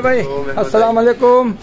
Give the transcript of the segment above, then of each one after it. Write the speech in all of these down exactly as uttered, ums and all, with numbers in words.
भाई, अस्सलाम वालेकुम।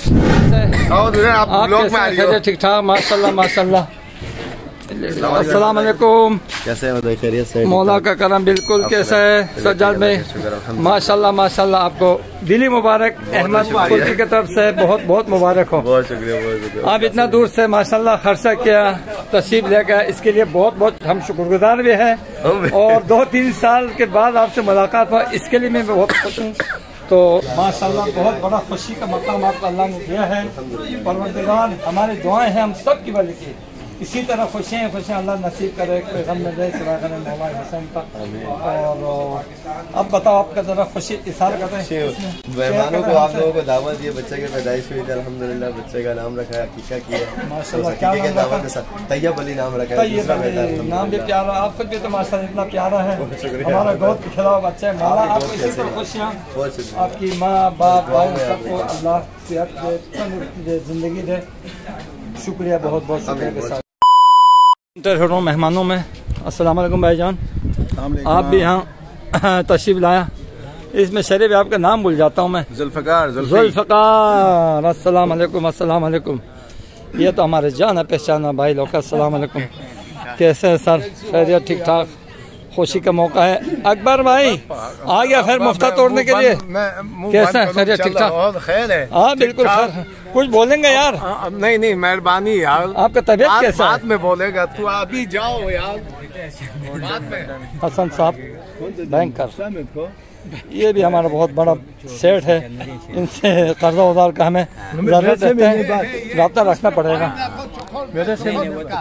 आप कैसे? ठीक ठाक, माशाल्लाह माशाल्लाह। अस्सलाम वालेकुम। कैसे हैं? खैरियत से? मौला का करम बिल्कुल। कैसा है सज्जाद भाई? माशाल्लाह माशाल्लाह। आपको दिली मुबारक, अहमद कुल्फी की तरफ से बहुत बहुत मुबारक हो। बहुत शुक्रिया, बहुत शुक्रिया। आप इतना दूर से माशाल्लाह खर्चा किया, तशरीफ लेकर, इसके लिए बहुत बहुत हम शुक्रगुजार भी हैं। और दो तीन साल के बाद आपसे मुलाकात हुआ, इसके लिए मैं बहुत खुश हूँ। तो माशाल्लाह बहुत बड़ा खुशी का मकाम आपको अल्लाह ने दिया है। परवरदिगार हमारी दुआएं हैं हम सब की वजह की, इसी तरह खुशियाँ खुशियाँ अल्लाह नसीब करे, कोई गम न दे सिवा करे मौला हुसैन का। और अब बताओ, आपका जरा खुशी इशार करते हैं। मेहमानों को, आप लोगों को दावत दिए, बच्चे की पैदाइश हुई थी अल्हम्दुलिल्लाह। बच्चे का नाम रखा है, हकीका किया माशाल्लाह। क्या दावत के साथ तैयब अली नाम रखा है। नाम भी प्यारा, आप खुद भी तो माशाल्लाह इतना प्यारा है। हमारा गोद के खिलाफ बच्चे हैं। मौला आपको इसी तरह खुशियाँ, आपकी माँ बाप भाई सबको अल्लाह सेहत दे, जिंदगी दे। शुक्रिया, बहुत बहुत शुक्रिया के साथ इंटर हो रहा हूँ मेहमानों में। अस्सलाम वालेकुम भाईजान, आप भी यहाँ तशरीफ लाया। इसमें शरीफ आपका नाम भूल जाता हूँ मैं। जुल्फ़िकार जुल्फ़िकार। अस्सलाम वालेकुम अस्सलाम वालेकुम। ये तो हमारे जाना पहचाना भाई लोग। अस्सलाम वालेकुम। कैसे है सर? खैरियत? ठीक ठाक। खुशी का मौका है। अकबर भाई आ गया फिर मुफ्ता तोड़ने के लिए। कैसा है? खैरियत? ठीक ठाक। खैर है? हाँ बिल्कुल खैर। कुछ बोलेंगे यार? आ, नहीं नहीं मेहरबानी यार। आपका तबीयत कैसा है? बाद में बोलेगा, तू अभी जाओ यार बाद में। हसन साहब बैंकर, ये भी हमारा बहुत बड़ा सेठ है। इनसे कर्जा उधार का हमें जरूरत है, रब्ता रखना पड़ेगा। मेरे से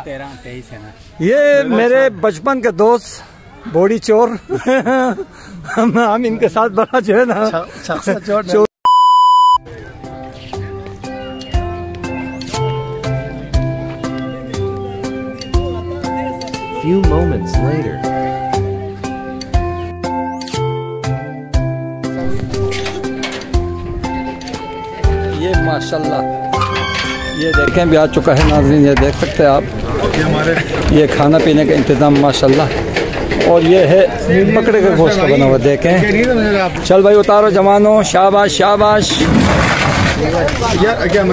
ये मेरे बचपन के दोस्त बॉडी चोर हम, हम इनके साथ बड़ा जो है ना चोर। Few moments later. ये माशाल्लाह, ये देखें भी आ चुका है नाज़रीन, ये देख सकते हैं आप। ये खाना पीने का इंतज़ाम माशाल्लाह। और ये है बकरे का गोश्त का बना हुआ, देखें। चल भाई उतारो जवानों, शाबाश शाबाश। क्या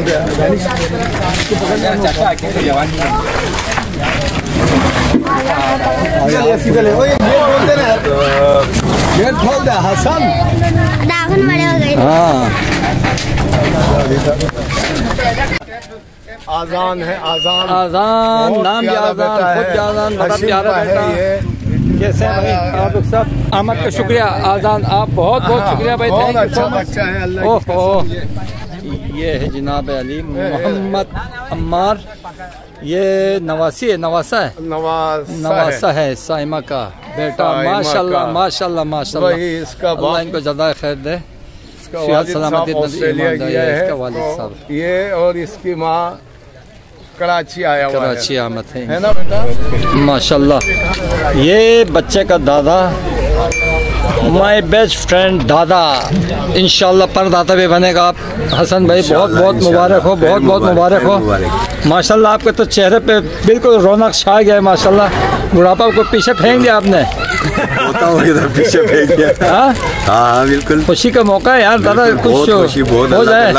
आजान है, आजान आजान नाम भी आजान, खुद आजान, बड़ा प्यारा बेटा है। कैसे हैं भाई आप लोग सब? अहमद का शुक्रिया। आजान आप बहुत बहुत शुक्रिया भाई, थैंक यू सो मच। ओहो, ये है जनाब अली मोहम्मद अम्मार। ये नवासी है, नवासा है, नवासा है साइमा का बेटा। माशाल्लाह माशाल्लाह माशाल्लाह। इसका अल्लाह इनको ज़्यादा खैर दे, सलामती इसका वालिद साहब। ये और इसकी माँ कराची आया हुआ है। कराची आमद है, है ना बेटा? माशाल्लाह। ये बच्चे का दादा, माय बेस्ट फ्रेंड दादा, इंशाल्लाह परदादा भी बनेगा आप। हसन भाई बहुत बहुत मुबारक हो, बहुत बहुत मुबारक हो। माशाल्लाह आपके तो चेहरे पे बिल्कुल रौनक छा गया है माशाल्लाह। बुढ़ापा को पीछे फेंक दिया आपने। पीछे फेंक दिया। हाँ हाँ बिल्कुल। खुशी का मौका है यार दादा, कुछ हो जाए।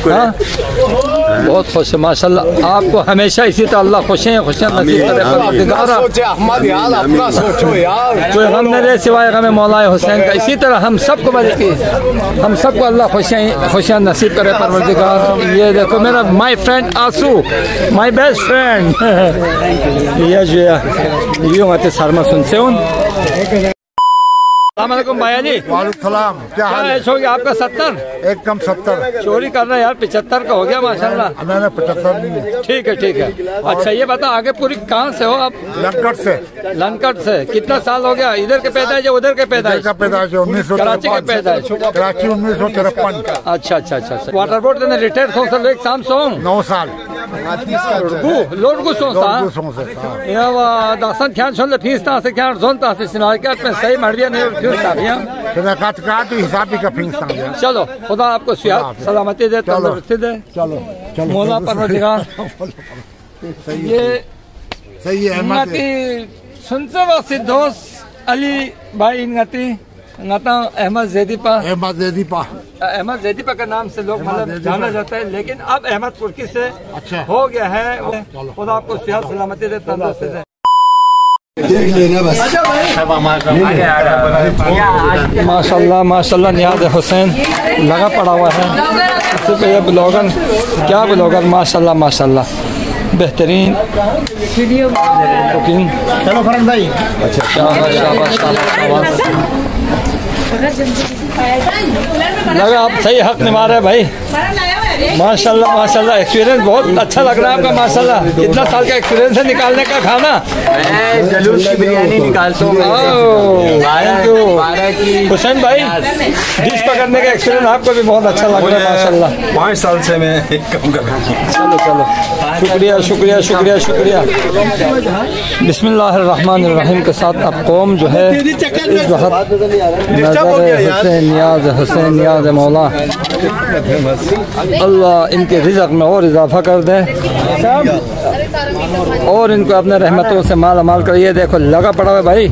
बहुत खुश है माशाल्लाह। आपको हमेशा इसी तरह अल्लाह खुशियाँ खुशियाँ नसीब करे। कोई हम मेरे सिवाय हमें मौला हुसैन का, इसी तरह हम सबको बल्कि हम सबको अल्लाह खुशियाँ खुशियाँ नसीब करे परवरदिगार। ये देखो मेरा माय फ्रेंड आंसू, माय बेस्ट फ्रेंड। ये जो है यूँ आते शर्मा सुनते हूँ। अस्सलामुअलैकुम भाई जी। वालेकुम। क्या हाल है? हो गया आपका? सत्तर? एकदम सत्तर। चोरी कर रहे हैं यार, पिछहत्तर का हो गया माशाल्लाह। मैंने पचहत्तर नहीं है। ठीक है ठीक है। अच्छा ये बता, आगे पूरी कहाँ से हो आप? लंकट से। लंकट से। कितना साल हो गया? इधर के पैदाइश या उधर के पैदाइश? पैदाइश उन्नीस सौ कराची के पैदाइश। कराची उन्नीस सौ तिरपन। अच्छा अच्छा अच्छा। वाटर बोर्ड ने रिटायर हो सर एक शाम सो नौ साल लोड को सो या दासन ख्याल छोड़ फीस ता से क्या जोन ता से सिनारकट में सही मरबिया नहीं फीस ता बिया काट काट हिसाब का फीस ता। चलो खुदा आपको सलामती दे, तंदुरुस्ती दे। चलो चलो मौला परवरदिगार। ये सही है। सुनते वक्त दोस्त अली भाई इनगती नाता अहमद जैदीपा अहमद जैदीपा अहमद जैदीपा का नाम से लोग मतलब जाना जाता है, लेकिन अब अहमद तुर्की से अच्छा हो गया है। खुदा आपको सेहत सलामती दे, तंदुरुस्ती दे। माशाल्लाह माशाल्लाह नियाज हुसैन लगा पड़ा हुआ है। ये ब्लॉगर क्या ब्लॉगर माशाल्लाह माशाल्लाह बेहतरीन कुकिंग। चलो फरन भाई। अच्छा शाबाश शाबाश शाबाश। लगा आप सही हक निभा रहे भाई। माशाल्लाह माशाल्लाह एक्सपीरियंस बहुत अच्छा लग रहा है आपका माशाल्लाह। कितना साल का एक्सपीरियंस है निकालने का खाना? मैं जलूस की बिरयानी निकालता हूँ। हुसैन भाई डिश पकड़ने का एक्सपीरियंस आपको भी बहुत अच्छा लग रहा है माशाल्लाह। पाँच साल से मैं काम कर रहा हूँ। चलो चलो शुक्रिया शुक्रिया शुक्रिया शुक्रिया। बिस्मिल्लाहिर्रहमानिर्रहीम के साथ अब कौम जो है इस वक्त नजर हुसैन नियाज हुसैन नियाज मौला अल्लाह इनके रिज़्क़ में और इजाफा कर दे और इनको अपने रहमतों से माला माल कर। ये देखो लगा पड़ा है भाई।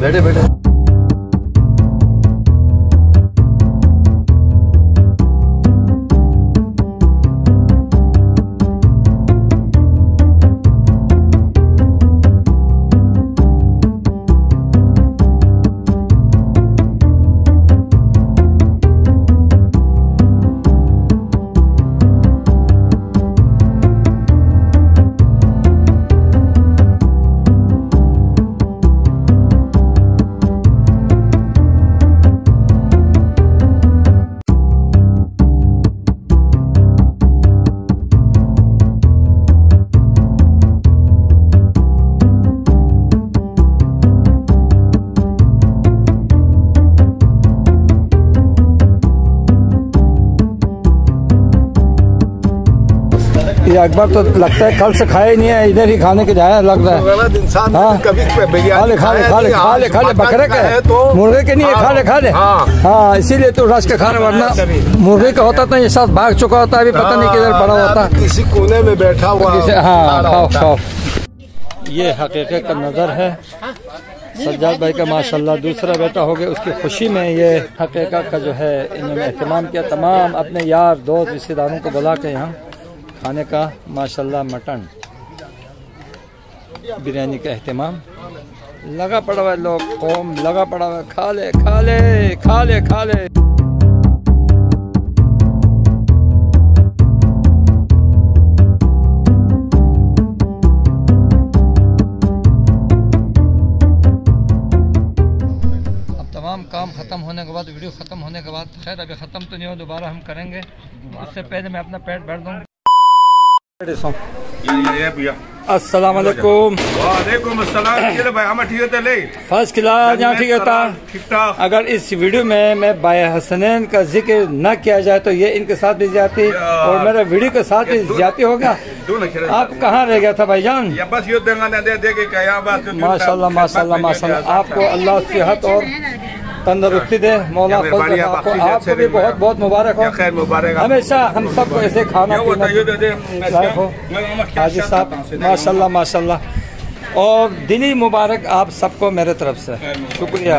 ये अकबर तो लगता है कल से खाया ही नहीं है, इधर ही खाने के जाया लग रहा है। हाँ खा ले खा ले खा ले खा ले खा ले बकरे के मुर्गे के नहीं है, खा ले खा ले। हाँ इसीलिए तो रश के खाना, वरना मुर्गे का होता था ये साथ भाग चुका होता है, अभी पता नहीं किधर पड़ा होता किसी कोने में बैठा हुआ। हाँ खाओ खाओ। ये हकीकत का नज़र है सज्जाद भाई का माशाल्लाह। दूसरा बेटा हो गया, उसकी खुशी में ये हकीकत का जो है इन्होंने एहतमाम किया। तमाम अपने यार दोस्त रिश्तेदारों को बुला के यहाँ खाने का माशाल्लाह मटन बिरयानी का एहतमाम लगा पड़ा हुआ है। लोग कौम लगा पड़ा हुआ है। खा ले खा ले खा ले खा ले। अब तमाम काम ख़त्म होने के बाद, वीडियो ख़त्म होने के बाद, खैर अभी ख़त्म तो नहीं हो, दोबारा हम करेंगे। उससे पहले मैं अपना पेट भर दूँ। अस्सलाम वालेकुम। वालेकुम अस्सलाम। फर्स्ट क्लास यहाँ ठीक होता। अगर इस वीडियो में मैं बाय हसनैन का जिक्र न किया जाए तो ये इनके साथ भी ज्यादती और मेरे वीडियो के साथ भी ज्यादती होगा। आप कहाँ रह गया था भाईजान? माशाल्लाह माशाल्लाह माशाल्लाह। आपको अल्लाह सेहत और तंदुरुस्ती दे मौला। आपको आपको भी बहुत बहुत मुबारक हो। हमेशा हम सबको ऐसे खाना पीना हो। हाजी साहब माशाल्लाह माशाल्लाह और दिली मुबारक आप सबको मेरे तरफ से। शुक्रिया।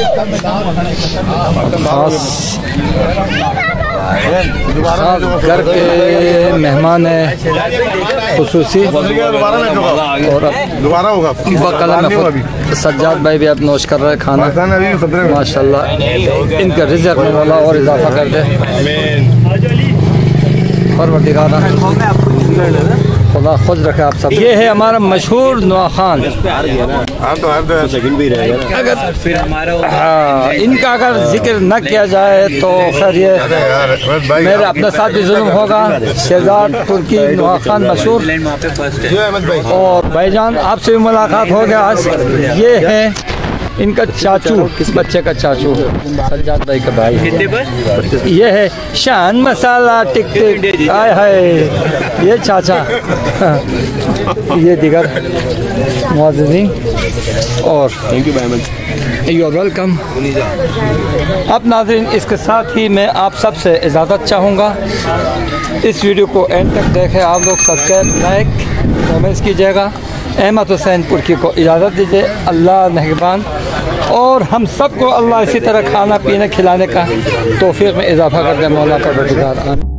घर के मेहमान है खुसूसी और दोबारा होगा। सज्जाद भाई भी अब नोश कर रहे हैं खाना माशाल्लाह। इनका रिज़्क़ में वाला और इजाफा कर दे परवरदिगार खुदा खुद रखे आप सब। ये है हमारा मशहूर नुआखान। अगर फिर हमारा हाँ इनका अगर जिक्र न किया जाए तो खैर ये मेरे अपने साथ भी जुल्म होगा। शहजाद तुर्की नुआखान मशहूर। और भाईजान आपसे भी मुलाकात हो गया आज। ये है इनका चाचू, किस बच्चे का चाचू? सज्जाद भाई का भाई। ये है शान मसाला टिक टिक आय हाय ये चाचा। ये दिगर मुअज़्ज़िज़ीन और थैंक यू भाई, यू आर वेलकम। अब नाज़रीन इसके साथ ही मैं आप सब से इजाज़त चाहूँगा। इस वीडियो को एंड तक देखें आप लोग। सब्सक्राइब लाइक कमेंट्स कीजिएगा। अहमद हुसैनपुर की को इजाज़त दीजिए। अल्लाह मेहरबान और हम सबको अल्लाह इसी तरह खाना पीने खिलाने का तौफीक में इजाफ़ा कर दे। मौला परवरदिगार आमीन।